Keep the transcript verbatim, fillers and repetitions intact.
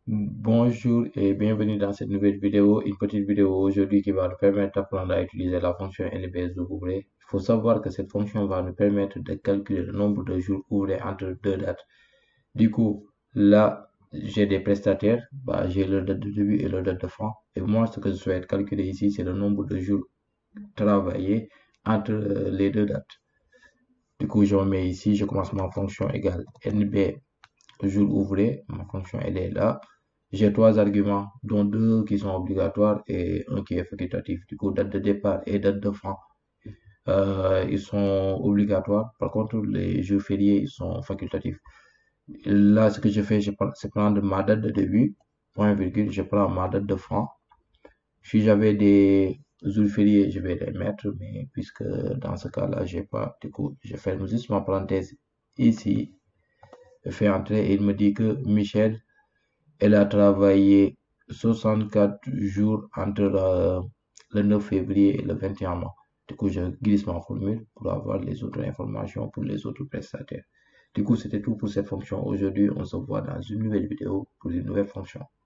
Bonjour et bienvenue dans cette nouvelle vidéo, une petite vidéo aujourd'hui qui va nous permettre d'apprendre à utiliser la fonction N B S ouvré. Il faut savoir que cette fonction va nous permettre de calculer le nombre de jours ouvrés entre deux dates. Du coup, là, j'ai des prestataires, bah, j'ai leur date de début et leur date de fin. Et moi, ce que je souhaite calculer ici, c'est le nombre de jours travaillés entre euh, les deux dates. Du coup, je mets ici, je commence ma fonction égale N B jour ouvré, ma fonction elle est là. J'ai trois arguments, dont deux qui sont obligatoires et un qui est facultatif. Du coup, date de départ et date de fin, euh, ils sont obligatoires. Par contre, les jours fériés, ils sont facultatifs. Là, ce que je fais, je prends, c'est prendre ma date de début, point virgule, je prends ma date de fin. Si j'avais des jours fériés, je vais les mettre, mais puisque dans ce cas-là, j'ai pas, du coup, je ferme juste ma parenthèse ici, je fais entrer et il me dit que Michel, elle a travaillé soixante-quatre jours entre le, le neuf février et le vingt et un mars. Du coup, je glisse ma formule pour avoir les autres informations pour les autres prestataires. Du coup, c'était tout pour cette fonction. Aujourd'hui, on se voit dans une nouvelle vidéo pour une nouvelle fonction.